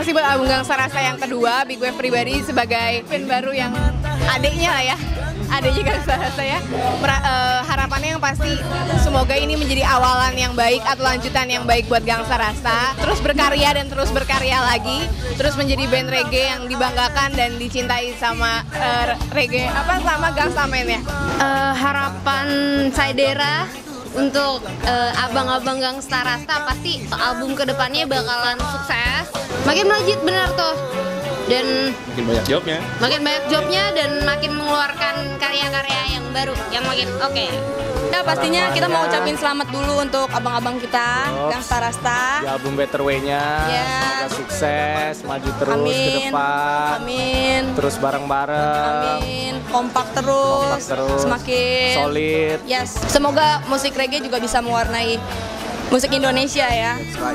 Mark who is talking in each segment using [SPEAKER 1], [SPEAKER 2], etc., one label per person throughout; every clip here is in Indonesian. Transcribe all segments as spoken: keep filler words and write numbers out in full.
[SPEAKER 1] kasih buat album Gangsta Rasta yang kedua. Big Wave pribadi sebagai band baru yang adiknya lah ya, adiknya Gangsta Rasta ya. Mer- uh, harapannya yang pasti semoga ini menjadi awalan yang baik atau lanjutan yang baik buat Gangsta Rasta. Terus berkarya dan terus berkarya lagi. Terus menjadi band reggae yang dibanggakan dan dicintai sama uh, reggae apa sama Gangsta Men ya.
[SPEAKER 2] Uh, harapan Saidera untuk uh, abang-abang Gangsta Rasta pasti album kedepannya bakalan sukses, makin melejit benar tuh, dan
[SPEAKER 3] makin banyak jobnya,
[SPEAKER 2] makin banyak jobnya dan makin mengeluarkan karya-karya yang baru yang makin oke. Okay.
[SPEAKER 4] Ya pastinya kita mau ucapin selamat dulu untuk abang-abang kita Gangsta Rasta
[SPEAKER 3] di album Better Way-nya.
[SPEAKER 4] Ya.
[SPEAKER 3] Semoga sukses, maju terus
[SPEAKER 4] Amin.
[SPEAKER 3] ke depan.
[SPEAKER 4] Amin.
[SPEAKER 3] Terus bareng-bareng.
[SPEAKER 4] Amin. Kompak terus.
[SPEAKER 3] Kompak terus.
[SPEAKER 4] Semakin
[SPEAKER 3] solid.
[SPEAKER 4] Yes. Semoga musik reggae juga bisa mewarnai musik Indonesia ya.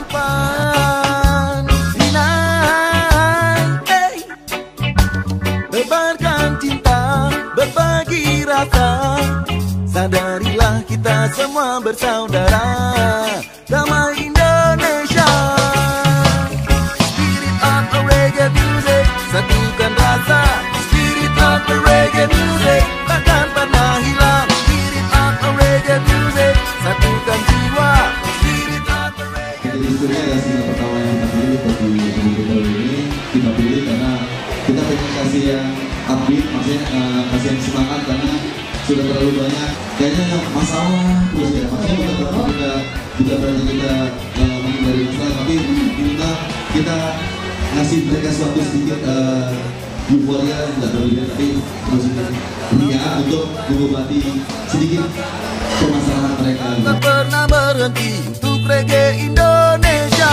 [SPEAKER 5] Lebarkan cinta, berbagi rasa. Sadarilah kita semua bersaudara. Damai Indonesia. Spirit of the reggae music, satukan rasa. Spirit of the reggae music, takkan pernah hilang. Spirit of the reggae music, satukan jiwa. Spirit of the reggae.
[SPEAKER 6] Jadi sebetulnya ya single pertama yang kita pilih bagi video ini kita pilih karena kita pengen kasih yang upbeat, maksudnya uh, kasih yang semangat karena sudah terlalu banyak kayaknya masalah terus ya, maksudnya bukan berarti kita bukan berarti kita uh, menghindari masalah, tapi kita kita ngasih mereka suatu sedikit uh, euforia nggak berlebihan tapi terus ringan untuk mengobati sedikit permasalahan mereka.
[SPEAKER 5] Tak pernah berhenti untuk reggae Indonesia.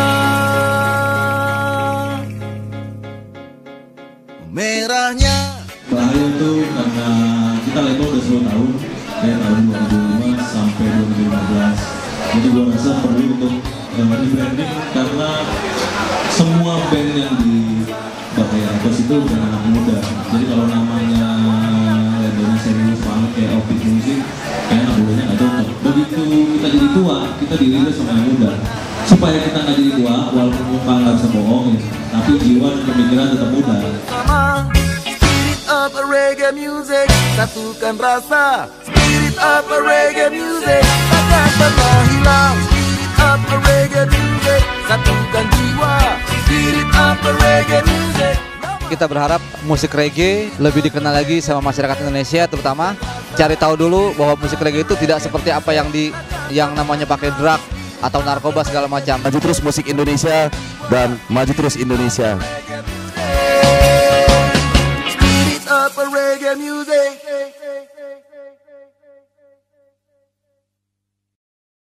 [SPEAKER 5] Merahnya
[SPEAKER 6] bahaya tuh karena kita label udah sepuluh tahun dari tahun dua ribu lima sampai dua ribu lima belas, jadi gua rasa perlu untuk uh, rebranding karena semua band yang di Bahaya Records itu udah anak muda, jadi kalau namanya labelnya serius banget kayak Opik Music kayak anak mudanya nggak cocok. Begitu kita jadi tua, kita dirilis sama yang muda supaya kita nggak jadi tua walaupun muka nggak bisa bohong ya, tapi jiwa dan pemikiran tetap muda.
[SPEAKER 5] Spirit of a reggae music, satukan rasa. Spirit of a reggae music, takkan pernah hilang. Spirit of a reggae music, satukan jiwa. Spirit of a reggae music.
[SPEAKER 7] Kita berharap musik reggae lebih dikenal lagi sama masyarakat Indonesia, terutama cari tahu dulu bahwa musik reggae itu tidak seperti apa yang di yang namanya pakai drug atau narkoba segala macam.
[SPEAKER 8] Maju terus musik Indonesia dan maju terus Indonesia.
[SPEAKER 5] Spirit of a reggae music.